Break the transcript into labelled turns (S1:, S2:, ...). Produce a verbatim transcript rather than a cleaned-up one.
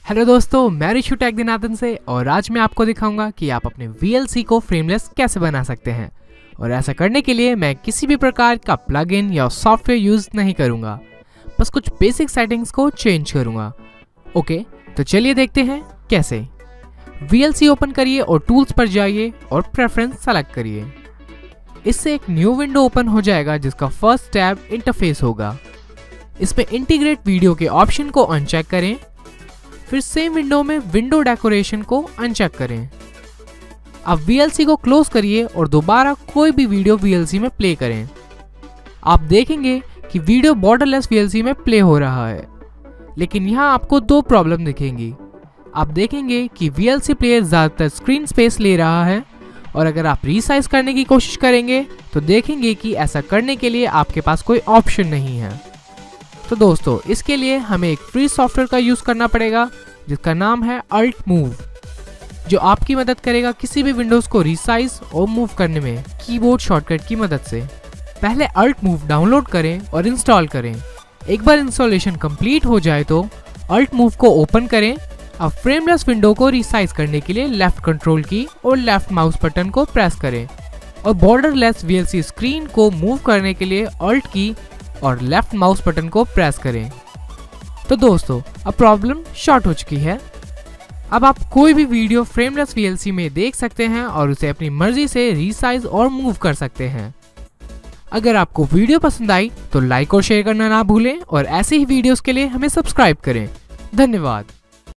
S1: Hello दोस्तों, मैं Rishu take दिनातन से और आज मैं आपको दिखाऊंगा कि आप अपने वी एल सी को फ्रेमलेस कैसे बना सकते हैं। और ऐसा करने के लिए मैं किसी भी प्रकार का प्लगइन या सॉफ्टवेयर यूज नहीं करूंगा, बस कुछ बेसिक सेटिंग्स को चेंज करूंगा। ओके, तो चलिए देखते हैं कैसे। वी एल सी ओपन करिए और टूल्स पर जाइए और प्रेफरेंस सेलेक्ट करिए। इससे एक न्यू विंडो ओपन हो जाएगा जिसका फर्स्ट टैब इंटरफेस होगा। इसमें इंटीग्रेट वीडियो के ऑप्शन को अनचेक करें, फिर सेम विंडो में विंडो डेकोरेशन को अनचेक करें। अब वी एल सी को क्लोज करिए और दोबारा कोई भी वीडियो वी एल सी में प्ले करें। आप देखेंगे कि video borderless V L C में प्ले हो रहा है, लेकिन यहाँ आपको दो प्रॉब्लम दिखेंगी। आप देखेंगे कि वी एल सी प्लेयर ज़्यादातर स्क्रीन स्पेस ले रहा है, और अगर आप रीसाइज करने की कोशिश करेंगे तो देखेंगे कि ऐसा करने के लिए आपके पास कोई ऑप्शन नहीं है। तो दोस्तों, इसके लिए हमें एक फ्री सॉफ्टवेयर का यूज़ करना पड़ेगा जिसका नाम है अल्ट मूव, जो आपकी मदद करेगा किसी भी विंडोज़ को रीसाइज और मूव करने में कीबोर्ड शॉर्टकट की मदद से। पहले अल्ट मूव डाउनलोड करें और इंस्टॉल करें। एक बार इंस्टॉलेशन कंप्लीट हो जाए तो अल्ट मूव को ओपन करें। अब फ्रेमलेस विंडो को रीसाइज करने के लिए लेफ्ट कंट्रोल की और लेफ्ट माउस बटन को प्रेस करें, और borderless V L C screen को मूव करने के लिए अल्ट की और लेफ्ट माउस बटन को प्रेस करें। तो दोस्तों, अब प्रॉब्लम सॉर्ट हो चुकी है। अब आप कोई भी video frameless V L C में देख सकते हैं और उसे अपनी मर्जी से रीसाइज और मूव कर सकते हैं। अगर आपको वीडियो पसंद आई तो लाइक और शेयर करना ना भूलें, और ऐसे ही वीडियोस के लिए हमें सब्सक्राइब करें। धन्यवाद।